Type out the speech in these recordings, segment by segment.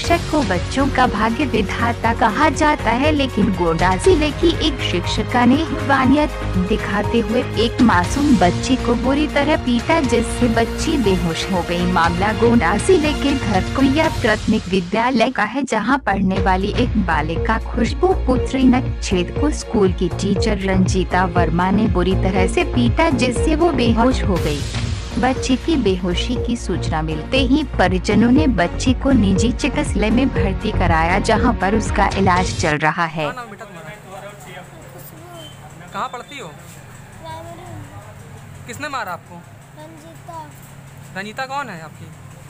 शिक्षक को बच्चों का भाग्य विधाता कहा जाता है, लेकिन गोंडा जिले की एक शिक्षिका ने हैवानियत दिखाते हुए एक मासूम बच्ची को बुरी तरह पीटा, जिससे बच्ची बेहोश हो गई। मामला गोंडा जिले के धरकुइया प्राथमिक विद्यालय का है, जहां पढ़ने वाली एक बालिका खुशबू पुत्री नक्षेद को स्कूल की टीचर रंजीता वर्मा ने बुरी तरह से पीटा, जिससे वो बेहोश हो गई। बच्ची की बेहोशी की सूचना मिलते ही परिजनों ने बच्ची को निजी चिकित्सालय में भर्ती कराया, जहां पर उसका इलाज चल रहा है। कहाँ पढ़ती हो? किसने मारा आपको? रंजीता। रंजीता कौन है आपकी?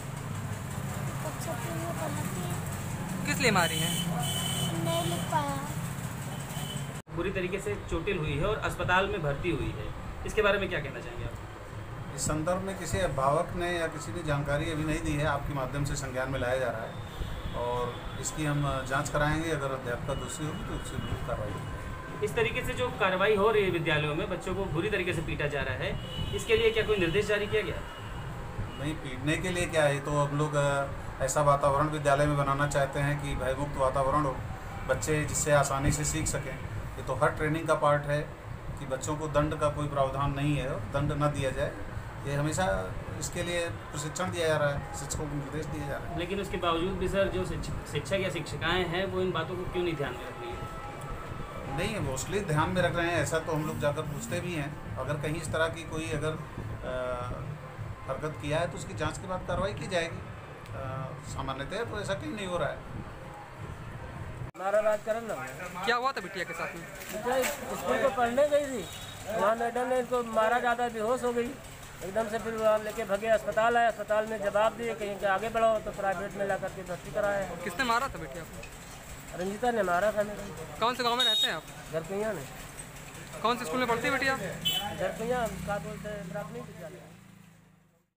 किस लिए मारी है? नहीं लिख पाया। पूरी तरीके से चोटिल हुई है और अस्पताल में भर्ती हुई है, इसके बारे में क्या कहना चाहेंगे आप? इस संदर्भ में किसी अभिभावक ने या किसी ने जानकारी अभी नहीं दी है, आपके माध्यम से संज्ञान में लाया जा रहा है और इसकी हम जांच कराएंगे। अगर अध्यापक दोषी होगी तो उससे विरुद्ध कार्रवाई होगी। इस तरीके से जो कार्रवाई हो रही है विद्यालयों में, बच्चों को बुरी तरीके से पीटा जा रहा है, इसके लिए क्या कोई निर्देश जारी किया गया? नहीं, पीटने के लिए क्या है, तो हम लोग ऐसा वातावरण विद्यालय में बनाना चाहते हैं कि भयमुक्त वातावरण हो, बच्चे जिससे आसानी से सीख सकें। ये तो हर ट्रेनिंग का पार्ट है कि बच्चों को दंड का कोई प्रावधान नहीं है और दंड न दिया जाए। ये हमेशा इसके लिए प्रशिक्षण दिया जा रहा है, शिक्षकों को निर्देश दिया जा रहा है। लेकिन उसके बावजूद भी सर, जो शिक्षक या शिक्षिकाएं हैं वो इन बातों को क्यों नहीं ध्यान में रख रही है? नहीं, मोस्टली ध्यान में रख रहे हैं, ऐसा तो हम लोग जाकर पूछते भी हैं। अगर कहीं इस तरह की कोई अगर हरकत किया है तो उसकी जांच के बाद कार्रवाई की जाएगी। सामान्यतः तो ऐसा कहीं नहीं हो रहा है। हमारा राजकरण ना क्या हुआ था बिटिया के साथ में? बेटा स्कूल को पढ़ने गई थी, वहाँ मैडम ने इनको मारा, ज़्यादा बेहोश हो गई एकदम से। फिर वहाँ लेके भगे अस्पताल आए, अस्पताल में जवाब दिए कहीं के आगे बढ़ो, तो प्राइवेट में ला करके भर्ती कराया है। किसने मारा था बिटिया को? रंजीता ने मारा था मेरे। कौन से गांव में रहते हैं आप? धरकुइया ने। कौन से स्कूल में पढ़ती है बिटिया? धरकुइया क्या बोलते हैं, प्राथमिक विद्यालय।